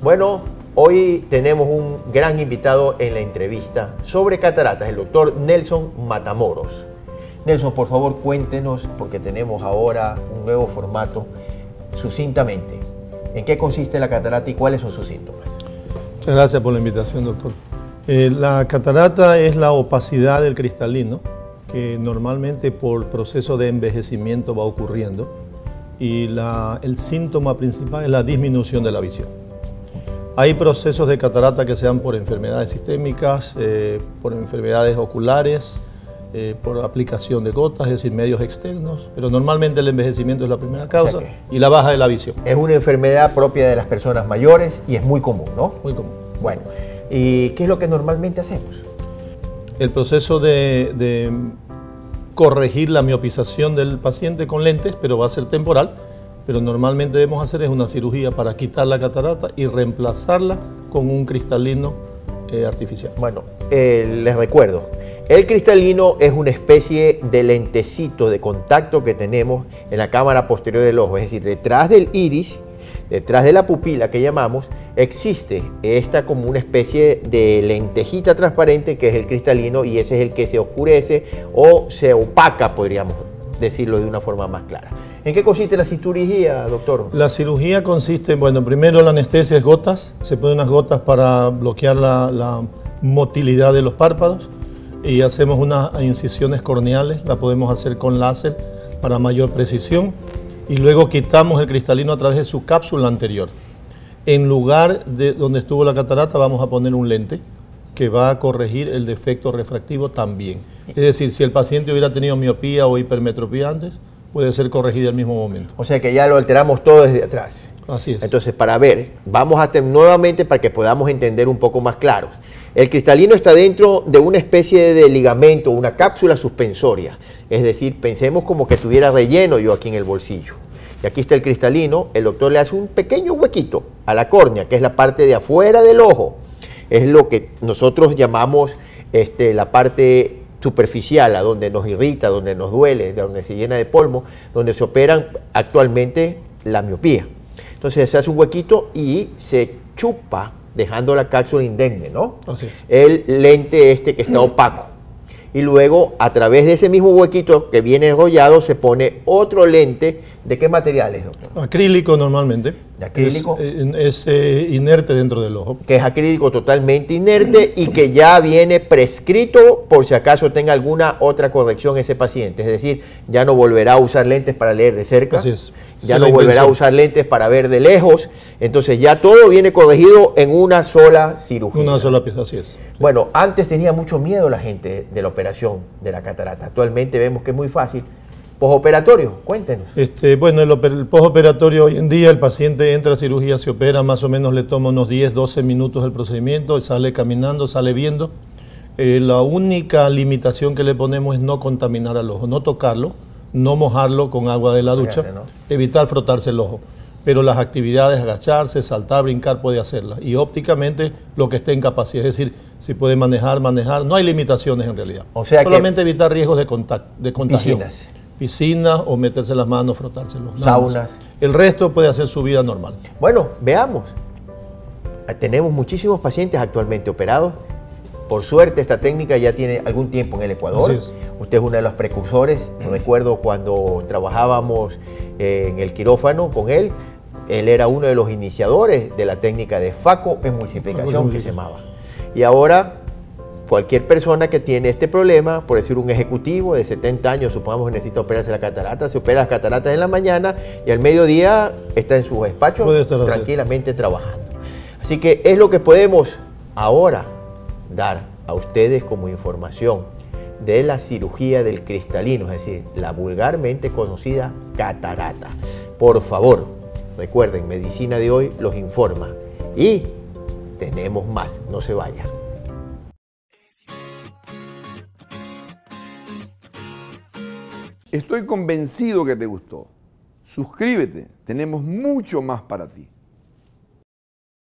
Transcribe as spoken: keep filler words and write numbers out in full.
Bueno, hoy tenemos un gran invitado en la entrevista sobre cataratas, el doctor Nelson Matamoros. Nelson, por favor, cuéntenos, porque tenemos ahora un nuevo formato, sucintamente, ¿en qué consiste la catarata y cuáles son sus síntomas? Muchas gracias por la invitación, doctor. Eh, la catarata es la opacidad del cristalino, que normalmente por proceso de envejecimiento va ocurriendo, y la, el síntoma principal es la disminución de la visión. Hay procesos de catarata que se dan por enfermedades sistémicas, eh, por enfermedades oculares, eh, por aplicación de gotas, es decir, medios externos, pero normalmente el envejecimiento es la primera causa, o sea y la baja de la visión. Es una enfermedad propia de las personas mayores y es muy común, ¿no? Muy común. Bueno, ¿y qué es lo que normalmente hacemos? El proceso de, de corregir la miopización del paciente con lentes, pero va a ser temporal, pero normalmente debemos hacer es una cirugía para quitar la catarata y reemplazarla con un cristalino eh, artificial. Bueno, eh, les recuerdo, el cristalino es una especie de lentecito de contacto que tenemos en la cámara posterior del ojo, es decir, detrás del iris, detrás de la pupila que llamamos, existe esta como una especie de lentejita transparente que es el cristalino, y ese es el que se oscurece o se opaca, podríamos decirlo de una forma más clara. ¿En qué consiste la cirugía, doctor? La cirugía consiste, bueno, primero la anestesia es gotas, se ponen unas gotas para bloquear la, la motilidad de los párpados, y hacemos unas incisiones corneales, la podemos hacer con láser para mayor precisión, y luego quitamos el cristalino a través de su cápsula anterior. En lugar de donde estuvo la catarata vamos a poner un lente que va a corregir el defecto refractivo también. Es decir, si el paciente hubiera tenido miopía o hipermetropía antes, puede ser corregido al mismo momento. O sea que ya lo alteramos todo desde atrás. Así es. Entonces, para ver, vamos a hacer nuevamente para que podamos entender un poco más claros. El cristalino está dentro de una especie de ligamento, una cápsula suspensoria. Es decir, pensemos como que tuviera relleno yo aquí en el bolsillo. Y aquí está el cristalino, el doctor le hace un pequeño huequito a la córnea, que es la parte de afuera del ojo. Es lo que nosotros llamamos este, la parte superficial, a donde nos irrita, donde nos duele, donde se llena de polvo, donde se operan actualmente la miopía. Entonces se hace un huequito y se chupa, dejando la cápsula indemne, ¿no? Así es. El lente este que está opaco. Y luego, a través de ese mismo huequito que viene enrollado, se pone otro lente. ¿De qué materiales, doctor? Acrílico normalmente. ¿De acrílico? Es, es eh, inerte dentro del ojo. Que es acrílico totalmente inerte y que ya viene prescrito por si acaso tenga alguna otra corrección ese paciente. Es decir, ya no volverá a usar lentes para leer de cerca. Así es. Ya Esa no es volverá a usar lentes para ver de lejos. Entonces ya todo viene corregido en una sola cirugía. Una sola pieza, así es. Bueno, antes tenía mucho miedo la gente de la operación de la catarata. Actualmente vemos que es muy fácil. Postoperatorio, cuéntenos. Este, bueno, el, el postoperatorio hoy en día, el paciente entra a cirugía, se opera, más o menos le toma unos diez, doce minutos el procedimiento, sale caminando, sale viendo. Eh, la única limitación que le ponemos es no contaminar al ojo, no tocarlo, no mojarlo con agua de la ducha, ¿no? Evitar frotarse el ojo. Pero las actividades, agacharse, saltar, brincar, puede hacerlas. Y ópticamente lo que esté en capacidad, es decir, si puede manejar, manejar, no hay limitaciones en realidad. O sea solamente que evitar riesgos de, contact, de contagio. Piscinas. Piscinas o meterse las manos, frotarse los manos. Saunas. El resto puede hacer su vida normal. Bueno, veamos. Tenemos muchísimos pacientes actualmente operados. Por suerte, esta técnica ya tiene algún tiempo en el Ecuador. Así es. Usted es uno de los precursores. Recuerdo cuando trabajábamos en el quirófano con él, él era uno de los iniciadores de la técnica de facoemulsificación que se llamaba. Y ahora, cualquier persona que tiene este problema, por decir un ejecutivo de setenta años, supongamos que necesita operarse la catarata, se opera las cataratas en la mañana y al mediodía está en su despacho tranquilamente trabajando. Así que es lo que podemos ahora dar a ustedes como información de la cirugía del cristalino, es decir, la vulgarmente conocida catarata. Por favor, recuerden, Medicina de Hoy los informa y tenemos más, no se vayan. Estoy convencido que te gustó. Suscríbete, tenemos mucho más para ti.